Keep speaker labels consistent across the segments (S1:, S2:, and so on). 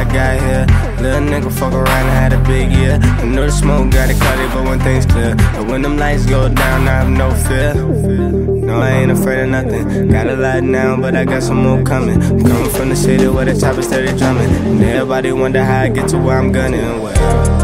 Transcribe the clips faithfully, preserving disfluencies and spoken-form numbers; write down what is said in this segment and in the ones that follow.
S1: got here. Little nigga fuck around and had a big year. I know the smoke got it cloudy, but when things clear, and when them lights go down, I have no fear. No, I ain't afraid of nothing. Got a lot now, but I got some more coming. I'm coming from the city where the top is steady drumming, and everybody wonder how I get to where I'm gunning. Well,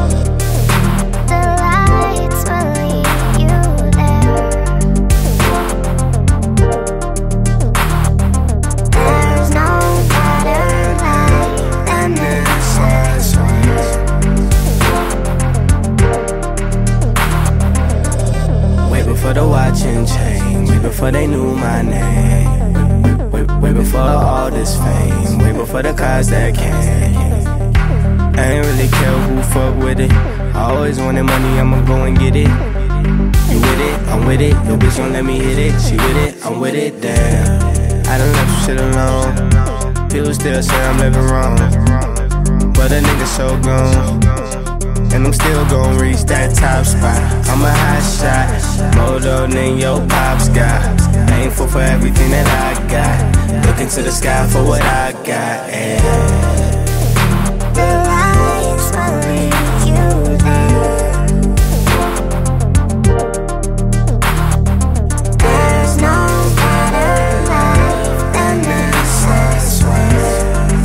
S1: for the watch and chain, way before they knew my name, way, way before all this fame, way before the cars that came. I ain't really care who fuck with it. I always wanted money, I'ma go and get it. You with it, I'm with it. Your bitch gon' let me hit it. She with it, I'm with it, damn. I done left some shit alone. People still say I'm living wrong, but a nigga so gone, and I'm still gon' reach that top spot. I'm a hot shot, more dope than your pops got. Thankful for everything that I got. Looking to the sky for what I got. And the lights will lead you there. There's no better life than this, I swear.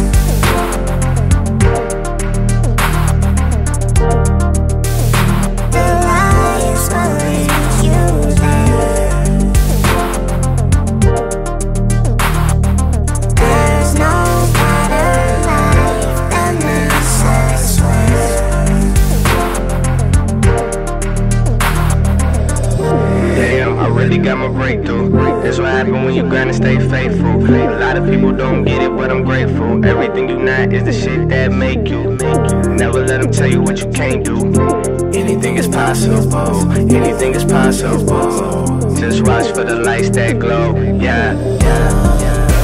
S1: Got my breakthrough. That's what happen when you grind and stay faithful. A lot of people don't get it, but I'm grateful. Everything you not is the shit that make you. Never let them tell you what you can't do. Anything is possible. Anything is possible. Just watch for the lights that glow. Yeah, yeah, yeah.